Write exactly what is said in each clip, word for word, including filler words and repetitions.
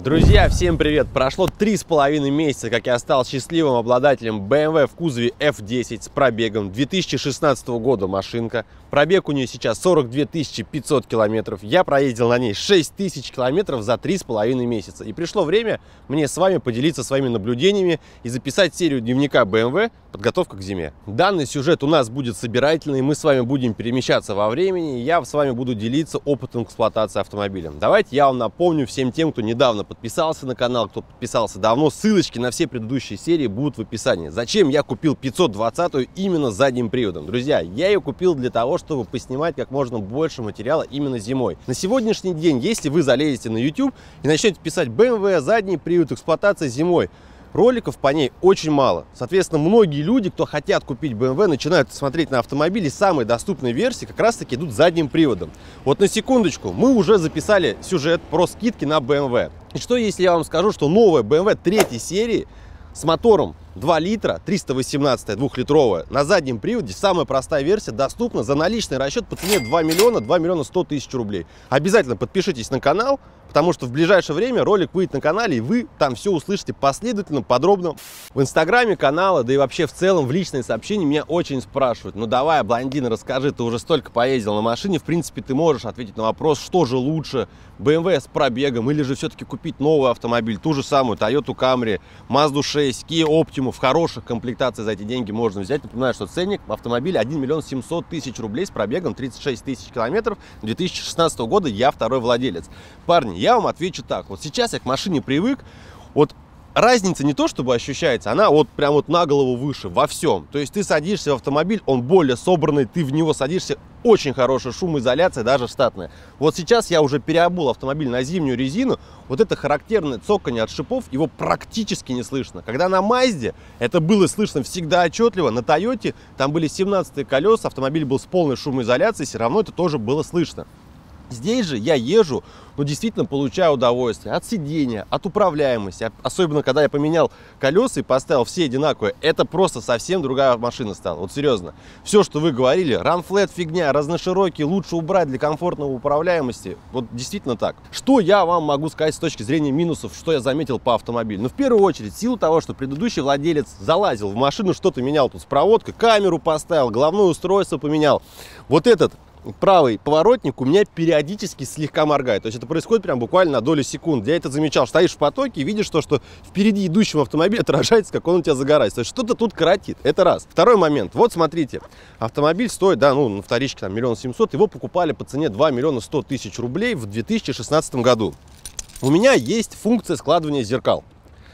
Друзья, всем привет! Прошло три с половиной месяца, как я стал счастливым обладателем бэ эм вэ в кузове эф десять с пробегом две тысячи шестнадцатого года машинка. Пробег у нее сейчас сорок две тысячи пятьсот километров. Я проездил на ней шесть тысяч километров за три с половиной месяца. И пришло время мне с вами поделиться своими наблюдениями и записать серию дневника бэ эм вэ «Подготовка к зиме». Данный сюжет у нас будет собирательный, мы с вами будем перемещаться во времени, и я с вами буду делиться опытом эксплуатации автомобиля. Давайте я вам напомню всем тем, кто недавно подписался на канал, кто подписался давно, ссылочки на все предыдущие серии будут в описании. Зачем я купил пятьсот двадцатую именно с задним приводом? Друзья, я ее купил для того, чтобы поснимать как можно больше материала именно зимой. На сегодняшний день, если вы залезете на YouTube и начнете писать бэ эм вэ, задний привод, эксплуатация зимой, роликов по ней очень мало. Соответственно, многие люди, кто хотят купить бэ эм вэ, начинают смотреть на автомобили. Самые доступные версии как раз таки идут задним приводом. Вот на секундочку, мы уже записали сюжет про скидки на бэ эм вэ. И что если я вам скажу, что новая бэ эм вэ третьей серии с мотором два литра, триста восемнадцать двухлитровая, на заднем приводе, самая простая версия, доступна за наличный расчет по цене два миллиона, два миллиона сто тысяч рублей. Обязательно подпишитесь на канал, потому что в ближайшее время ролик выйдет на канале, и вы там все услышите последовательно, подробно. В инстаграме канала, да и вообще в целом в личные сообщения меня очень спрашивают: ну давай, блондин, расскажи, ты уже столько поездил на машине, в принципе ты можешь ответить на вопрос, что же лучше, бэ эм вэ с пробегом или же все-таки купить новый автомобиль, ту же самую Toyota Camry, Mazda шесть, Kia Optima в хороших комплектациях за эти деньги можно взять. Напоминаю, что ценник автомобиля один миллион семьсот тысяч рублей с пробегом тридцать шесть тысяч километров две тысячи шестнадцатого года, я второй владелец. Парни, я вам отвечу так, вот сейчас я к машине привык, вот разница не то чтобы ощущается, она вот прям вот на голову выше во всем. То есть ты садишься в автомобиль, он более собранный, ты в него садишься, очень хорошая шумоизоляция, даже штатная. Вот сейчас я уже переобул автомобиль на зимнюю резину, вот это характерное цоканье от шипов, его практически не слышно. Когда на Мазде это было слышно всегда отчетливо, на Тойоте там были семнадцатые колеса, автомобиль был с полной шумоизоляцией, все равно это тоже было слышно. Здесь же я езжу, но действительно получаю удовольствие от сидения, от управляемости. Особенно, когда я поменял колеса и поставил все одинаковые. Это просто совсем другая машина стала. Вот серьезно. Все, что вы говорили, run flat фигня, разноширокий, лучше убрать для комфортной управляемости. Вот действительно так. Что я вам могу сказать с точки зрения минусов, что я заметил по автомобилю? Ну, в первую очередь, в силу того, что предыдущий владелец залазил в машину, что-то менял тут с проводкой, камеру поставил, головное устройство поменял. Вот этот правый поворотник у меня периодически слегка моргает. То есть это происходит прям буквально на долю секунд. Я это замечал. Стоишь в потоке и видишь то, что впереди идущем автомобиле отражается, как он у тебя загорается. То есть что-то тут коротит. Это раз. Второй момент. Вот смотрите. Автомобиль стоит, да, ну, на вторичке там миллион семьсот. Его покупали по цене два миллиона сто тысяч рублей в две тысячи шестнадцатом году. У меня есть функция складывания зеркал.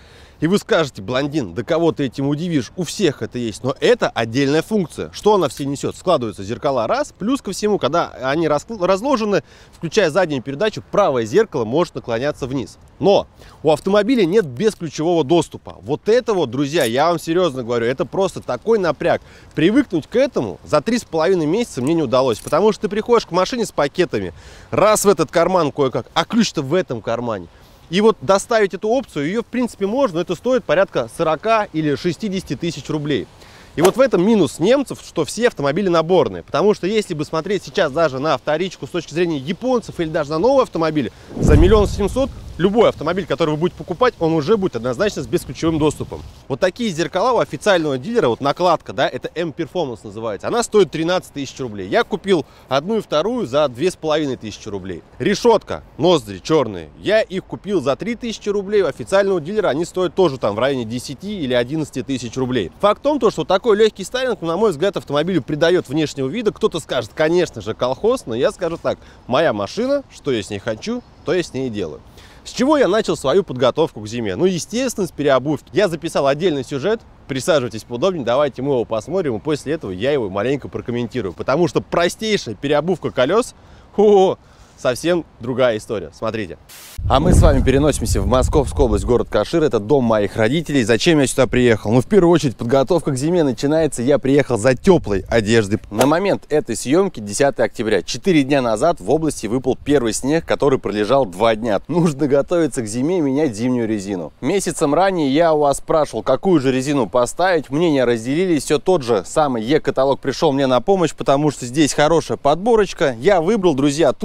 И вы скажете: блондин, да кого ты этим удивишь, у всех это есть. Но это отдельная функция. Что она все несет? Складываются зеркала раз, плюс ко всему, когда они разложены, включая заднюю передачу, правое зеркало может наклоняться вниз. Но у автомобиля нет бесключевого доступа. Вот это вот, друзья, я вам серьезно говорю, это просто такой напряг. Привыкнуть к этому за три с половиной месяца мне не удалось. Потому что ты приходишь к машине с пакетами, раз в этот карман кое-как, а ключ-то в этом кармане. И вот доставить эту опцию, ее в принципе можно, но это стоит порядка сорока или шестидесяти тысяч рублей. И вот в этом минус немцев, что все автомобили наборные. Потому что если бы смотреть сейчас даже на вторичку с точки зрения японцев или даже на новые автомобили, за миллион семьсот любой автомобиль, который вы будете покупать, он уже будет однозначно с бесключевым доступом. Вот такие зеркала у официального дилера, вот накладка, да, это M-Performance называется, она стоит тринадцать тысяч рублей. Я купил одну и вторую за две с половиной тысячи рублей. Решетка, ноздри черные, я их купил за три тысячи рублей. У официального дилера они стоят тоже там в районе десяти или одиннадцати тысяч рублей. Факт в том, что такой легкий стайлинг, на мой взгляд, автомобилю придает внешнего вида. Кто-то скажет, конечно же, колхоз, но я скажу так: моя машина, что я с ней хочу, то я с ней и делаю. С чего я начал свою подготовку к зиме? Ну, естественно, с переобувки. Я записал отдельный сюжет, присаживайтесь поудобнее, давайте мы его посмотрим, и после этого я его маленько прокомментирую. Потому что простейшая переобувка колес, о, совсем другая история. Смотрите. А мы с вами переносимся в Московскую область, город Кашир. Это дом моих родителей. Зачем я сюда приехал? Ну, в первую очередь, подготовка к зиме начинается. Я приехал за теплой одеждой. На момент этой съемки, десятое октября, четыре дня назад в области выпал первый снег, который пролежал два дня. Нужно готовиться к зиме и менять зимнюю резину. Месяцем ранее я у вас спрашивал, какую же резину поставить. Мнения разделились. Все тот же самый Е-каталог пришел мне на помощь, потому что здесь хорошая подборочка. Я выбрал, друзья, ту самую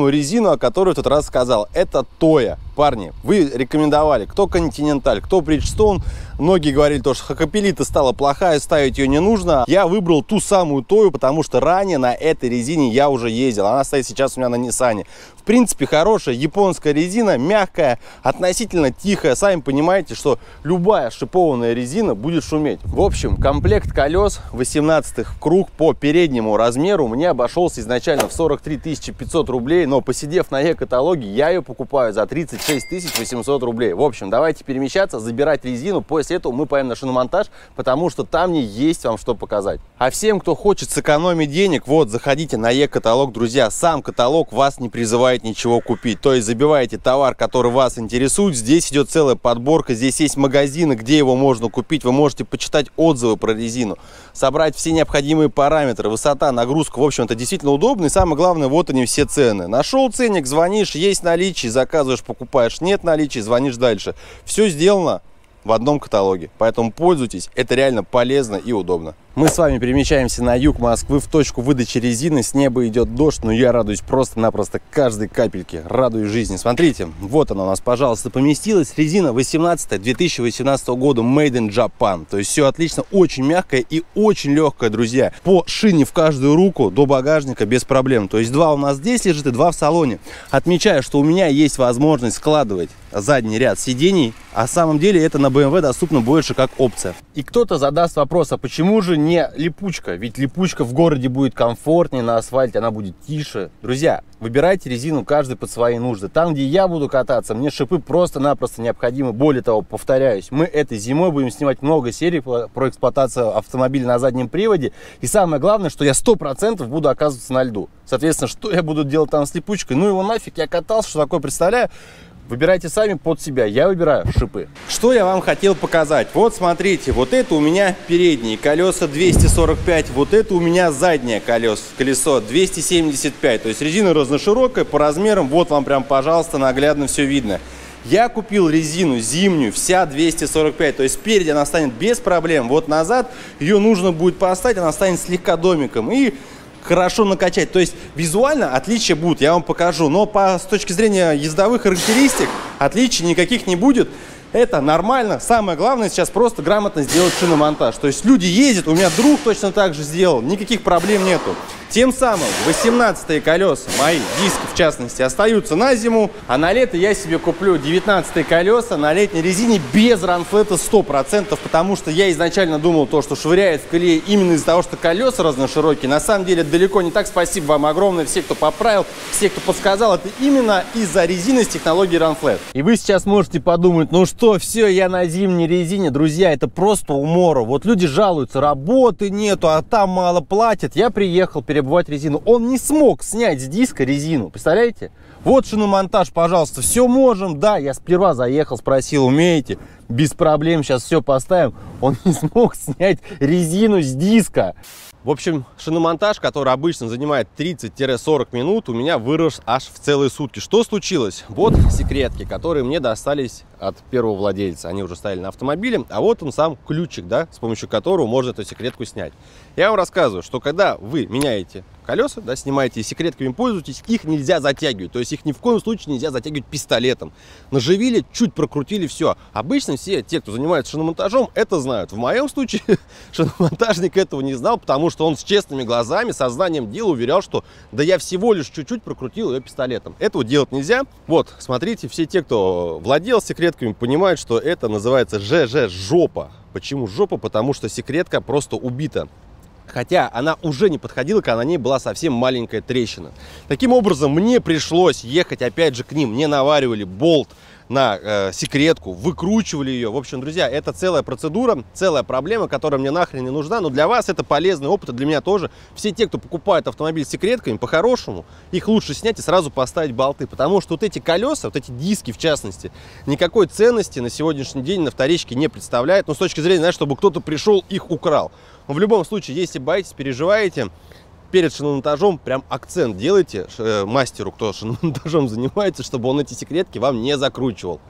самую резину, о которой в тот раз сказал. Это Тоя. Парни, вы рекомендовали, кто Континенталь, кто Bridgestone. Многие говорили, то, что Хакапелита стала плохая, ставить ее не нужно. Я выбрал ту самую Тою, потому что ранее на этой резине я уже ездил. Она стоит сейчас у меня на Ниссане. В принципе, хорошая японская резина, мягкая, относительно тихая. Сами понимаете, что любая шипованная резина будет шуметь. В общем, комплект колес восемнадцатых круг по переднему размеру мне обошелся изначально в сорок три тысячи пятьсот рублей, но посидев на е-каталоге, я ее покупаю за тридцать шесть тысяч восемьсот рублей. В общем, давайте перемещаться, забирать резину. После этого мы поедем на шиномонтаж, потому что там не есть вам что показать. А всем, кто хочет сэкономить денег, вот, заходите на е-каталог, друзья. Сам каталог вас не призывает ничего купить. То есть забиваете товар, который вас интересует. Здесь идет целая подборка. Здесь есть магазины, где его можно купить. Вы можете почитать отзывы про резину, собрать все необходимые параметры, высота, нагрузка. В общем, это действительно удобно. И самое главное, вот они все цены. Нашел ценник, звонишь, есть наличие, заказываешь, покупаешь. Нет наличия, звонишь дальше. Все сделано в одном каталоге. Поэтому пользуйтесь. Это реально полезно и удобно. Мы с вами перемещаемся на юг Москвы в точку выдачи резины. С неба идет дождь, но я радуюсь просто-напросто каждой капельке. Радуюсь жизни. Смотрите, вот она у нас, пожалуйста, поместилась. Резина восемнадцатая, две тысячи восемнадцатого года, Made in Japan. То есть все отлично, очень мягкая и очень легкая, друзья. По шине в каждую руку до багажника без проблем. То есть два у нас здесь лежит и два в салоне. Отмечаю, что у меня есть возможность складывать задний ряд сидений. А в самом деле это на бэ эм вэ доступно больше как опция. И кто-то задаст вопрос, а почему же не липучка? Ведь липучка в городе будет комфортнее, на асфальте она будет тише. Друзья, выбирайте резину каждый под свои нужды. Там, где я буду кататься, мне шипы просто-напросто необходимы. Более того, повторяюсь, мы этой зимой будем снимать много серий про эксплуатацию автомобиля на заднем приводе. И самое главное, что я сто процентов буду оказываться на льду. Соответственно, что я буду делать там с липучкой? Ну его нафиг, я катался, что такое представляю. Выбирайте сами под себя, я выбираю шипы. Что я вам хотел показать? Вот смотрите, вот это у меня передние колеса двести сорок пять, вот это у меня заднее колесо, колесо двести семьдесят пять. То есть резина разноширокая по размерам, вот вам прям, пожалуйста, наглядно все видно. Я купил резину зимнюю, вся двести сорок пять, то есть спереди она станет без проблем. Вот назад ее нужно будет поставить, она станет слегка домиком и хорошо накачать. То есть визуально отличия будут, я вам покажу. Но по, с точки зрения ездовых характеристик отличий никаких не будет. Это нормально. Самое главное сейчас просто грамотно сделать шиномонтаж. То есть люди ездят, у меня друг точно так же сделал, никаких проблем нету. Тем самым восемнадцатые колеса, мои диски в частности, остаются на зиму, а на лето я себе куплю девятнадцатые колеса на летней резине без ранфлета сто процентов, потому что я изначально думал то, что швыряет в колее именно из-за того, что колеса разноширокие. На самом деле далеко не так. Спасибо вам огромное, все, кто поправил, все, кто подсказал. Это именно из-за резины с технологией ранфлет. И вы сейчас можете подумать, ну что, все, я на зимней резине. Друзья, это просто умора. Вот люди жалуются, работы нету, а там мало платят. Я приехал перебывать резину, он не смог снять с диска резину, представляете? Вот шиномонтаж, пожалуйста, все можем. Да, я сперва заехал, спросил, умеете? Без проблем, сейчас все поставим. Он не смог снять резину с диска. В общем, шиномонтаж, который обычно занимает тридцать-сорок минут, у меня вырос аж в целые сутки. Что случилось? Вот секретки, которые мне достались от первого владельца. Они уже стояли на автомобиле, а вот он сам ключик, да, с помощью которого можно эту секретку снять. Я вам рассказываю, что когда вы меняете колеса, да, снимаете и секретками пользуетесь, их нельзя затягивать. То есть их ни в коем случае нельзя затягивать пистолетом. Наживили, чуть прокрутили, все. Обычно все те, кто занимается шиномонтажом, это знают. В моем случае шиномонтажник этого не знал, потому что он с честными глазами, сознанием дела уверял, что да я всего лишь чуть-чуть прокрутил ее пистолетом. Этого делать нельзя. Вот, смотрите, все те, кто владел секретками, понимают, что это называется ЖЖ-жопа. Почему жопа? Потому что секретка просто убита. Хотя она уже не подходила, когда на ней была совсем маленькая трещина. Таким образом, мне пришлось ехать опять же к ним. Мне наваривали болт на э, секретку, выкручивали ее. В общем, друзья, это целая процедура, целая проблема, которая мне нахрен не нужна. Но для вас это полезный опыт, и для меня тоже. Все те, кто покупает автомобиль с секретками, по-хорошему, их лучше снять и сразу поставить болты. Потому что вот эти колеса, вот эти диски в частности, никакой ценности на сегодняшний день на вторичке не представляют. Но с точки зрения, знаешь, чтобы кто-то пришел, их украл. Но в любом случае, если боитесь, переживаете, перед шиномонтажом прям акцент делайте э, мастеру, кто шиномонтажом занимается, чтобы он эти секретки вам не закручивал.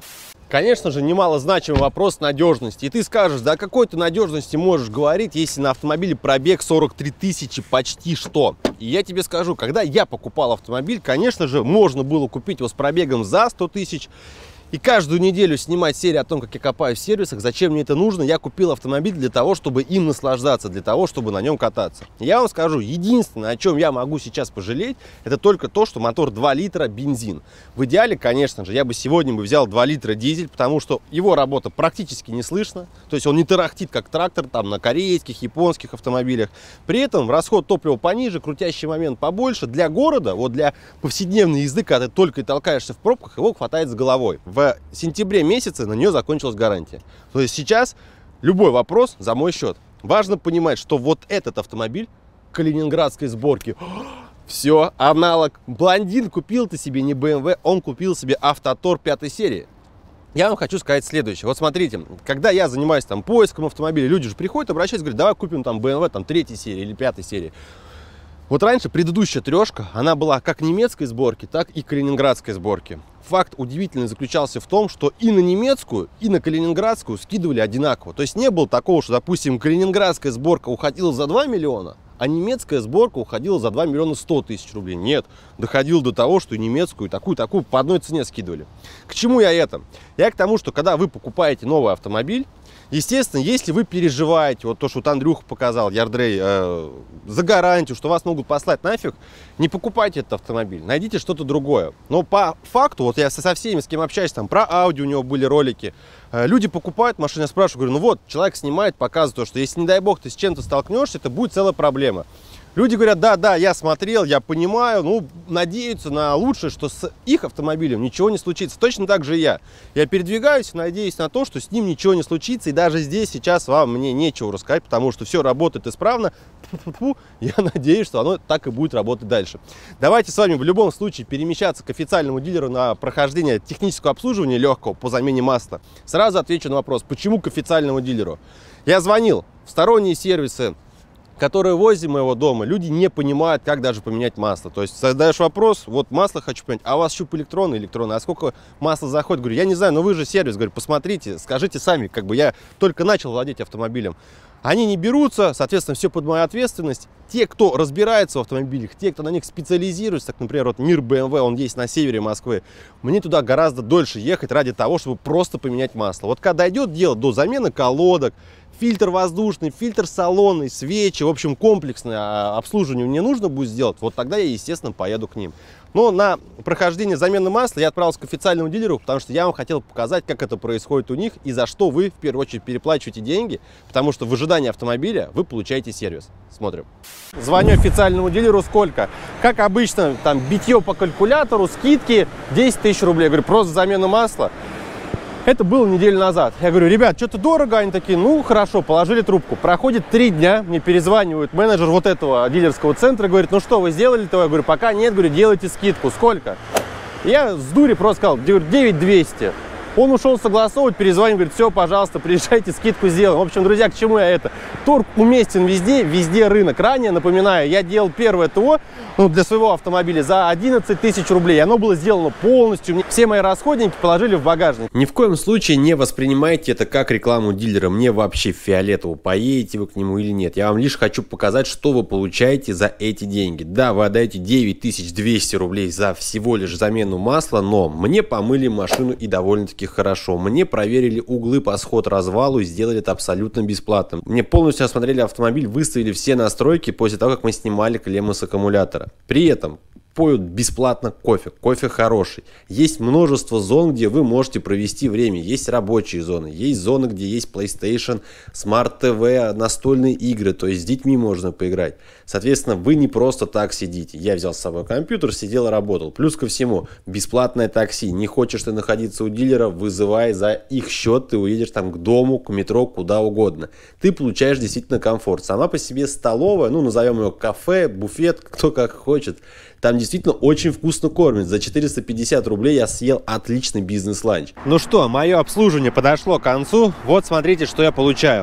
Конечно же, немалозначимый вопрос надежности. И ты скажешь, да о какой ты надежности можешь говорить, если на автомобиле пробег сорок три тысячи почти что? И я тебе скажу, когда я покупал автомобиль, конечно же, можно было купить его с пробегом за сто тысяч. И каждую неделю снимать серию о том, как я копаюсь в сервисах, зачем мне это нужно. Я купил автомобиль для того, чтобы им наслаждаться, для того, чтобы на нем кататься. Я вам скажу, единственное, о чем я могу сейчас пожалеть, это только то, что мотор два литра, бензин. В идеале, конечно же, я бы сегодня бы взял два литра дизель, потому что его работа практически не слышно. То есть он не тарахтит, как трактор там на корейских, японских автомобилях. При этом расход топлива пониже, крутящий момент побольше. Для города, вот для повседневной езды, когда ты только и толкаешься в пробках, его хватает с головой. В сентябре месяце на нее закончилась гарантия. То есть сейчас любой вопрос за мой счет. Важно понимать, что вот этот автомобиль калининградской сборки. Все, аналог. Блондин купил ты себе не бэ эм вэ, он купил себе Автотор пятой серии. Я вам хочу сказать следующее. Вот смотрите, когда я занимаюсь там поиском автомобиля, люди же приходят, обращаются, говорят, давай купим там бэ эм вэ там третьей серии или пятой серии. Вот раньше предыдущая трешка, она была как немецкой сборки, так и калининградской сборки. Факт удивительный заключался в том, что и на немецкую, и на калининградскую скидывали одинаково. То есть не было такого, что, допустим, калининградская сборка уходила за два миллиона, а немецкая сборка уходила за два миллиона сто тысяч рублей. Нет, доходило до того, что и немецкую, и такую, такую по одной цене скидывали. К чему я это? Я к тому, что когда вы покупаете новый автомобиль, естественно, если вы переживаете, вот то, что вот Андрюха показал, Ярдрей, э, за гарантию, что вас могут послать нафиг, не покупайте этот автомобиль, найдите что-то другое. Но по факту, вот я со всеми, с кем общаюсь, там про Audi у него были ролики, э, люди покупают машину, я спрашиваю, говорю, ну вот, человек снимает, показывает, что если, не дай бог, ты с чем-то столкнешься, это будет целая проблема. Люди говорят, да, да, я смотрел, я понимаю, ну, надеются на лучшее, что с их автомобилем ничего не случится. Точно так же и я. Я передвигаюсь, надеюсь на то, что с ним ничего не случится. И даже здесь сейчас вам мне нечего рассказать, потому что все работает исправно. Фу-фу-фу. Я надеюсь, что оно так и будет работать дальше. Давайте с вами в любом случае перемещаться к официальному дилеру на прохождение технического обслуживания легкого по замене масла. Сразу отвечу на вопрос, почему к официальному дилеру. Я звонил в сторонние сервисы, которые возле моего дома, люди не понимают, как даже поменять масло. То есть задаешь вопрос, вот масло хочу поменять, а у вас щуп электронный, электронный, а сколько масла заходит? Говорю, я не знаю, но вы же сервис, говорю, посмотрите, скажите сами, как бы я только начал владеть автомобилем. Они не берутся, соответственно, все под мою ответственность. Те, кто разбирается в автомобилях, те, кто на них специализируется, так, например, вот Мир бэ эм вэ, он есть на севере Москвы, мне туда гораздо дольше ехать ради того, чтобы просто поменять масло. Вот когда дойдет дело до замены колодок, фильтр воздушный, фильтр салонный, свечи, в общем, комплексное обслуживание мне нужно будет сделать, вот тогда я, естественно, поеду к ним. Но на прохождение замены масла я отправился к официальному дилеру, потому что я вам хотел показать, как это происходит у них и за что вы, в первую очередь, переплачиваете деньги, потому что в ожидании автомобиля вы получаете сервис. Смотрим. Звоню официальному дилеру, сколько? Как обычно, там, битье по калькулятору, скидки десять тысяч рублей. Я говорю, просто замена масла. Это было неделю назад. Я говорю, ребят, что-то дорого. Они такие, ну хорошо, положили трубку. Проходит три дня, мне перезванивает менеджер вот этого дилерского центра, говорит, ну что, вы сделали-то? Я говорю, пока нет, говорю, делайте скидку. Сколько? Я с дури просто сказал, девять двести. Он ушел согласовывать, перезвонил, говорит, все, пожалуйста, приезжайте, скидку сделаем. В общем, друзья, к чему я это? Торг уместен везде, везде рынок. Ранее, напоминаю, я делал первое ТО, ну, для своего автомобиля за одиннадцать тысяч рублей. Оно было сделано полностью. Все мои расходники положили в багажник. Ни в коем случае не воспринимайте это как рекламу дилера. Мне вообще фиолетово, поедете вы к нему или нет. Я вам лишь хочу показать, что вы получаете за эти деньги. Да, вы отдаете девять тысяч двести рублей за всего лишь замену масла, но мне помыли машину и довольно-таки хорошо. Мне проверили углы по сход-развалу и сделали это абсолютно бесплатно. Мне полностью осмотрели автомобиль, выставили все настройки после того, как мы снимали клеммы с аккумулятора. При этом поют бесплатно кофе. Кофе хороший. Есть множество зон, где вы можете провести время. Есть рабочие зоны, есть зоны, где есть PlayStation, Smart ти ви, настольные игры. То есть с детьми можно поиграть. Соответственно, вы не просто так сидите. Я взял с собой компьютер, сидел и работал. Плюс ко всему, бесплатное такси. Не хочешь ты находиться у дилера, вызывай за их счет. Ты уедешь там к дому, к метро, куда угодно. Ты получаешь действительно комфорт. Сама по себе столовая, ну назовем ее кафе, буфет, кто как хочет. Там действительно очень вкусно кормят. За четыреста пятьдесят рублей я съел отличный бизнес-ланч. Ну что, мое обслуживание подошло к концу. Вот смотрите, что я получаю.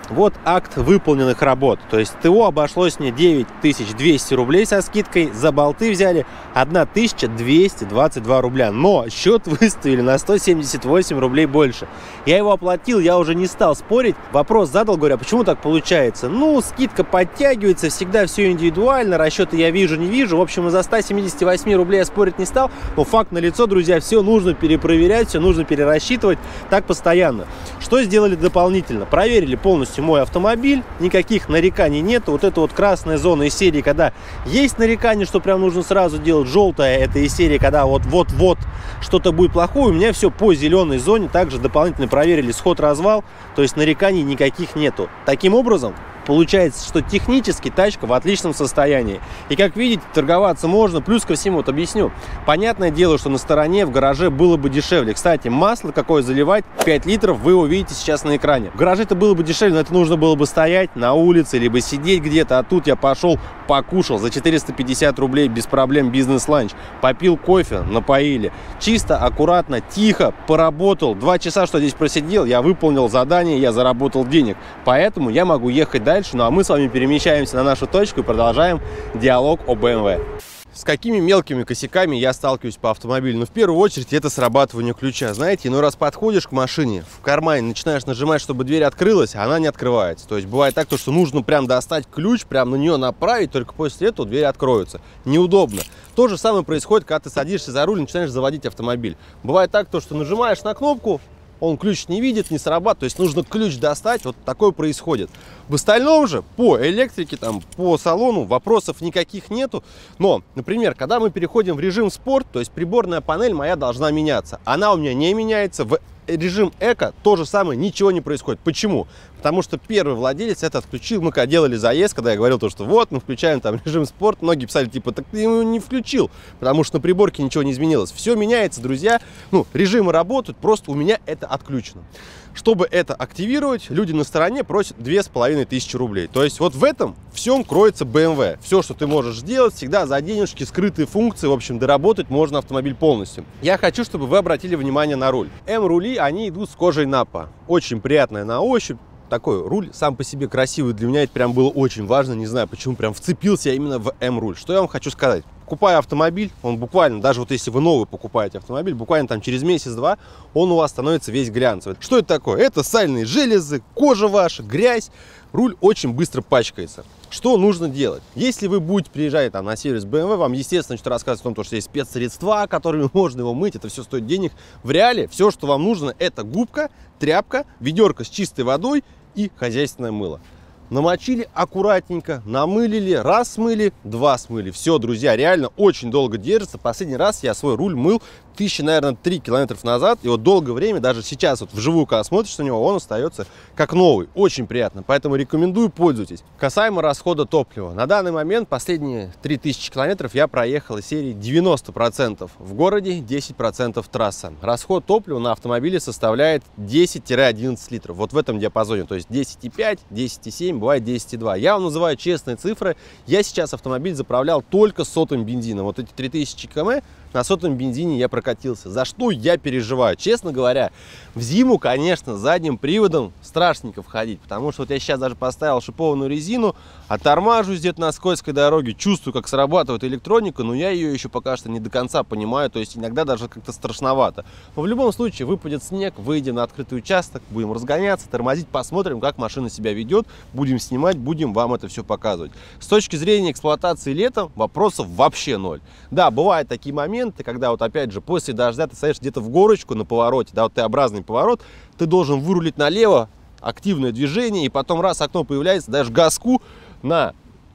Вот акт выполненных работ. То есть ТО обошлось мне девять тысяч двести рублей со скидкой. За болты взяли тысяча двести двадцать два рубля. Но счет выставили на сто семьдесят восемь рублей больше. Я его оплатил, я уже не стал спорить. Вопрос задал, говорю, а почему так получается? Ну, скидка подтягивается, всегда все индивидуально. Расчеты я вижу, не вижу. В общем, из-за ста семидесяти восьми рублей я спорить не стал. Но факт налицо, друзья, все нужно перепроверять, все нужно перерасчитывать. Так постоянно. Что сделали дополнительно? Проверили полностью мой автомобиль, никаких нареканий нет. Вот это вот красная зона из серии, когда есть нарекания, что прям нужно сразу делать. Желтая — это из серии, когда вот-вот-вот что-то будет плохое. У меня все по зеленой зоне. Также дополнительно проверили сход-развал, то есть нареканий никаких нету. Таким образом, получается, что технически тачка в отличном состоянии. И как видите, торговаться можно. Плюс ко всему, вот объясню. Понятное дело, что на стороне в гараже было бы дешевле. Кстати, масло какое заливать, пять литров, вы увидите сейчас на экране. В гараже это было бы дешевле, но это нужно было бы стоять на улице, либо сидеть где-то. А тут я пошел, покушал за четыреста пятьдесят рублей без проблем бизнес-ланч. Попил кофе, напоили. Чисто, аккуратно, тихо поработал. Два часа, что здесь просидел, я выполнил задание, я заработал денег. Поэтому я могу ехать дальше. Дальше, ну а мы с вами перемещаемся на нашу точку и продолжаем диалог о бэ эм вэ. С какими мелкими косяками я сталкиваюсь по автомобилю? Ну, в первую очередь, это срабатывание ключа. Знаете, ну раз подходишь к машине, в кармане начинаешь нажимать, чтобы дверь открылась, а она не открывается. То есть бывает так, что нужно прям достать ключ, прям на нее направить, только после этого дверь откроется. Неудобно. То же самое происходит, когда ты садишься за руль и начинаешь заводить автомобиль. Бывает так, то, что нажимаешь на кнопку, он ключ не видит, не срабатывает, то есть нужно ключ достать, вот такое происходит. В остальном же, по электрике, там, по салону вопросов никаких нету, но, например, когда мы переходим в режим спорт, то есть приборная панель моя должна меняться, она у меня не меняется, в режим эко то же самое, ничего не происходит. Почему? Потому что первый владелец это отключил. Мы когда делали заезд, когда я говорил то, что вот мы включаем там режим спорт, многие писали типа, так ты его не включил, потому что на приборке ничего не изменилось. Все меняется, друзья. Ну, режимы работают, просто у меня это отключено. Чтобы это активировать, люди на стороне просят две с половиной тысячи рублей. То есть вот в этом всем кроется бэ эм вэ. Все, что ты можешь сделать, всегда за денежки, скрытые функции, в общем, доработать можно автомобиль полностью. Я хочу, чтобы вы обратили внимание на руль. М-рули, они идут с кожей напа. Очень приятная на ощупь. Такой руль сам по себе красивый. Для меня это прям было очень важно. Не знаю, почему прям вцепился я именно в М-руль. Что я вам хочу сказать? Покупая автомобиль, он буквально, даже вот если вы новый покупаете автомобиль, буквально там через месяц-два он у вас становится весь глянцевый. Что это такое? Это сальные железы, кожа ваша, грязь. Руль очень быстро пачкается. Что нужно делать? Если вы будете приезжать там на сервис бэ эм вэ, вам, естественно, что рассказывать о том, что есть спецсредства, которыми можно его мыть, это все стоит денег. В реале все, что вам нужно, это губка, тряпка, ведерко с чистой водой и хозяйственное мыло. Намочили аккуратненько, намылили, раз смыли, два смыли. Все, друзья, реально очень долго держится. Последний раз я свой руль мыл тысячи, наверное, три километров назад. И вот долгое время, даже сейчас вот вживую, когда смотришь на него, он остается как новый. Очень приятно, поэтому рекомендую, пользуйтесь. Касаемо расхода топлива. На данный момент последние три тысячи километров я проехал из серии девяносто процентов в городе, десять процентов трасса. Расход топлива на автомобиле составляет десять-одиннадцать литров. Вот в этом диапазоне, то есть десять и пять, десять и семь, бывает десять и два. Я вам называю честные цифры. Я сейчас автомобиль заправлял только сотым бензином. Вот эти три тысячи километров на сотом бензине я прокатился. За что я переживаю? Честно говоря, в зиму, конечно, задним приводом страшненько входить, потому что вот я сейчас даже поставил шипованную резину, оттормаживаюсь где-то на скользкой дороге, чувствую, как срабатывает электроника, но я ее еще пока что не до конца понимаю, то есть иногда даже как-то страшновато. Но в любом случае выпадет снег, выйдем на открытый участок, будем разгоняться, тормозить, посмотрим, как машина себя ведет, будем снимать, будем вам это все показывать. С точки зрения эксплуатации летом вопросов вообще ноль. Да, бывают такие моменты, когда вот опять же после дождя ты стоишь где-то в горочку на повороте, да, вот Т-образный поворот, ты должен вырулить налево, активное движение, и потом раз окно появляется, даешь газку на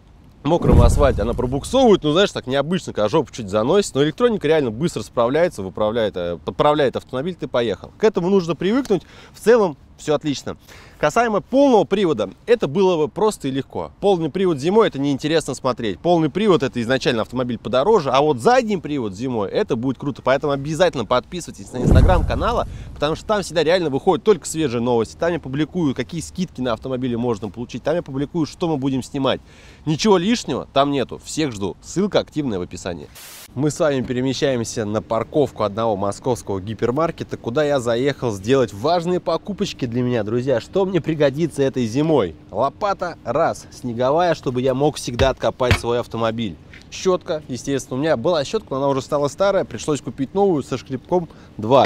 мокром асфальте, она пробуксовывает, ну знаешь, так необычно, когда жопу чуть заносит, но электроника реально быстро справляется, выправляет, подправляет автомобиль, ты поехал. К этому нужно привыкнуть, в целом все отлично. Касаемо полного привода, это было бы просто и легко. Полный привод зимой это неинтересно смотреть. Полный привод это изначально автомобиль подороже, а вот задний привод зимой это будет круто. Поэтому обязательно подписывайтесь на инстаграм канала, потому что там всегда реально выходят только свежие новости. Там я публикую, какие скидки на автомобили можно получить. Там я публикую, что мы будем снимать. Ничего лишнего там нету. Всех жду. Ссылка активная в описании. Мы с вами перемещаемся на парковку одного московского гипермаркета, куда я заехал сделать важные покупочки для меня, друзья, что мне пригодится этой зимой? Лопата, раз. Снеговая, чтобы я мог всегда откопать свой автомобиль. Щетка, естественно, у меня была щетка, но она уже стала старая, пришлось купить новую со шкребком, два.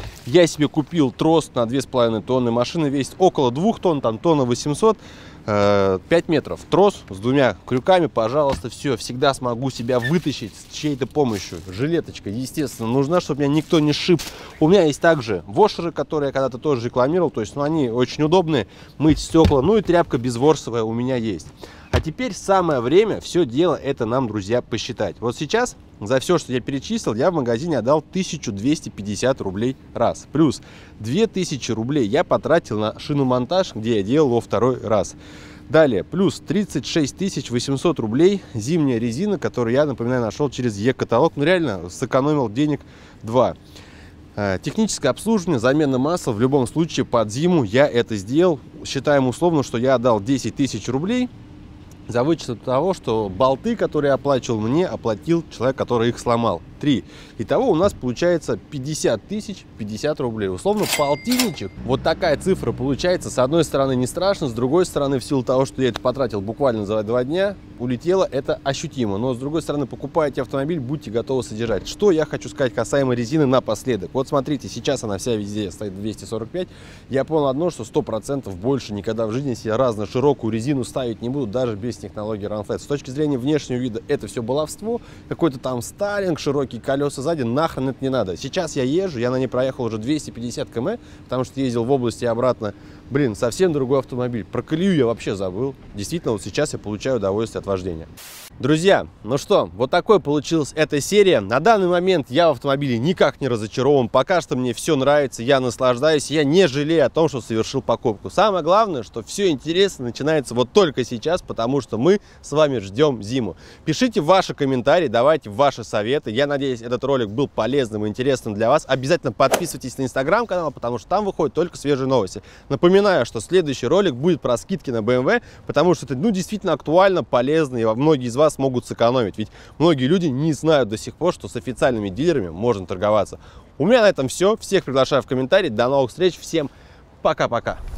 Я себе купил трос на две с половиной тонны, машина весит около двух тонн, там тонна восемьсот, пять метров. Трос с двумя крюками, пожалуйста, все, всегда смогу себя вытащить с чьей-то помощью. Жилеточка, естественно, нужна, чтобы меня никто не шиб. У меня есть также вошеры, которые я когда-то тоже рекламировал, то есть, ну, они очень удобные, мыть стекла, ну и тряпка безворсовая у меня есть. А теперь самое время все дело это нам, друзья, посчитать. Вот сейчас за все, что я перечислил, я в магазине отдал тысячу двести пятьдесят рублей раз. Плюс две тысячи рублей я потратил на шиномонтаж, где я делал во второй раз. Далее, плюс тридцать шесть тысяч восемьсот рублей зимняя резина, которую я, напоминаю, нашел через Е-каталог. Ну реально сэкономил денег два. Техническое обслуживание, замена масла, в любом случае под зиму я это сделал. Считаем условно, что я отдал десять тысяч рублей. За вычет того, что болты, которые я оплачивал, мне оплатил человек, который их сломал. три. Итого у нас получается пятьдесят тысяч пятьдесят рублей. Условно полтинничек. Вот такая цифра получается. С одной стороны не страшно, с другой стороны в силу того, что я это потратил буквально за два дня, улетело это ощутимо. Но с другой стороны, покупаете автомобиль, будьте готовы содержать. Что я хочу сказать касаемо резины напоследок. Вот смотрите, сейчас она вся везде стоит двести сорок пять. Я понял одно, что сто процентов больше никогда в жизни себе разно широкую резину ставить не буду, даже без технологии Run-Flat. С точки зрения внешнего вида это все баловство. Какой-то там стайлинг, широкие колеса сзади, нахрен это не надо. Сейчас я езжу, я на ней проехал уже двести пятьдесят километров, потому что ездил в области и обратно. Блин, совсем другой автомобиль. Про колею я вообще забыл. Действительно, вот сейчас я получаю удовольствие от вождения. Друзья, ну что, вот такой получилась эта серия. На данный момент я в автомобиле никак не разочарован. Пока что мне все нравится, я наслаждаюсь, я не жалею о том, что совершил покупку. Самое главное, что все интересно начинается вот только сейчас, потому что мы с вами ждем зиму. Пишите ваши комментарии, давайте ваши советы. Я надеюсь, этот ролик был полезным и интересным для вас. Обязательно подписывайтесь на инстаграм-канал, потому что там выходят только свежие новости. Напоминаю, что следующий ролик будет про скидки на бэ эм вэ, потому что это, ну, действительно актуально, полезно, и многие из вас могут сэкономить. Ведь многие люди не знают до сих пор, что с официальными дилерами можно торговаться. У меня на этом все. Всех приглашаю в комментарии. До новых встреч. Всем пока-пока.